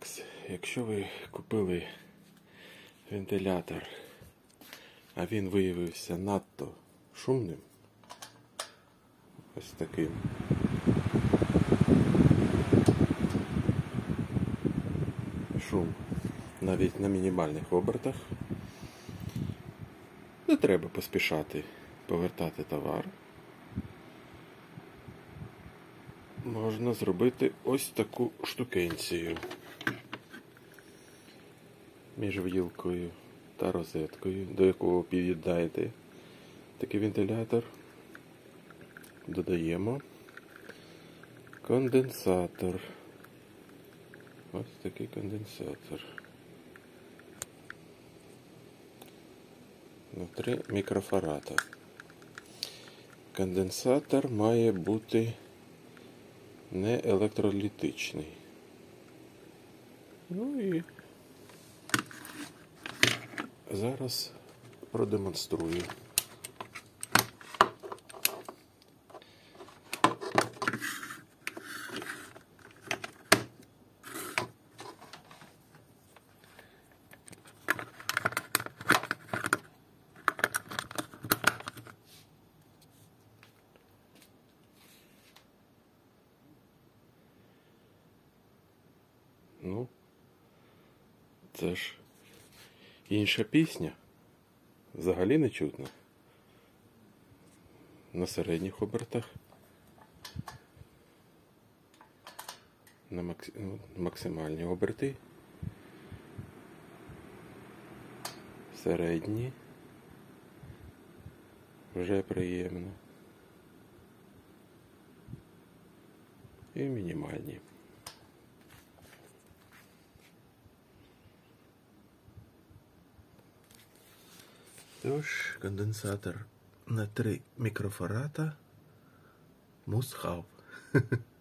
Якщо ви купили вентилятор, а він виявився надто шумним, ось таким, шум навіть на мінімальних обертах, не треба поспішати повертати товар. Можна зробити ось таку штукенцію між вилкою та розеткою, до якого під'єднаєте такий вентилятор. Додаємо конденсатор. Ось такий конденсатор. Внутрі мікрофарада. Конденсатор має бути не електролітичний. Ну і зараз продемонструю. Ну, це ж інша пісня. Взагалі не чутно. На середніх обертах. На максимальні оберти. Середні. Вже приємно. І мінімальні. Тож, конденсатор на 3 мікрофарада must have.